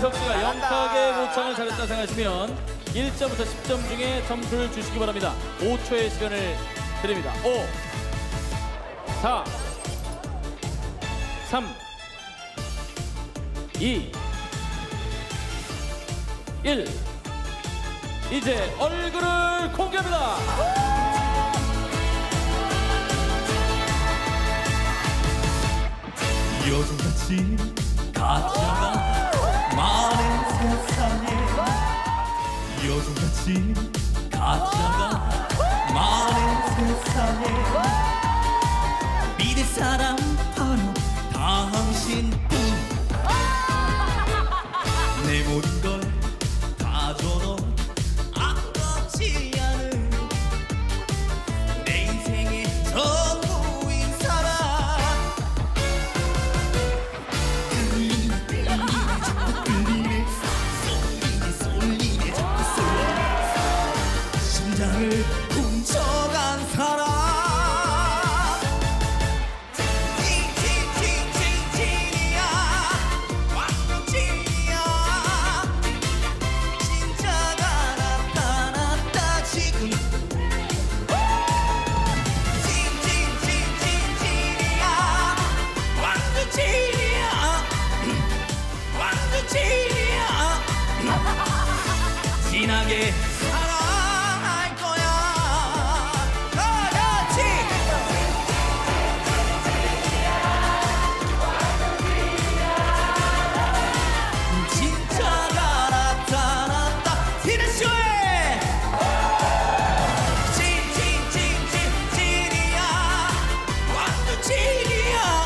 이석 씨가 영탁의 모창을 잘했다 생각하시면 1점부터 10점 중에 점수를 주시기 바랍니다. 5초의 시간을 드립니다. 5, 4, 3, 2, 1. 이제 얼굴을 공개합니다. 요즘같이 가짜가 많은 세상에 요즘같이 가짜가 많은 세상에 믿을 사람 바로 당신뿐 내 모든 걸 다 줘도 아깝지 않은 내 인생의 전부인 사람 쏠리네 자꾸 쏠려 심장을 훔쳐간 사람 찐이야 완전 찐이야 진짜가 나타났다 지금 찐이야 완전 찐이야 완전 찐이야 진하게 사랑할 거야 다 같이 진짜가 나타났다 티르쇼에 찐이야 완전 찐이야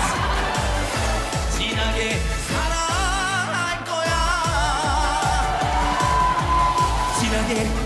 진하게 사랑할 거야 진하게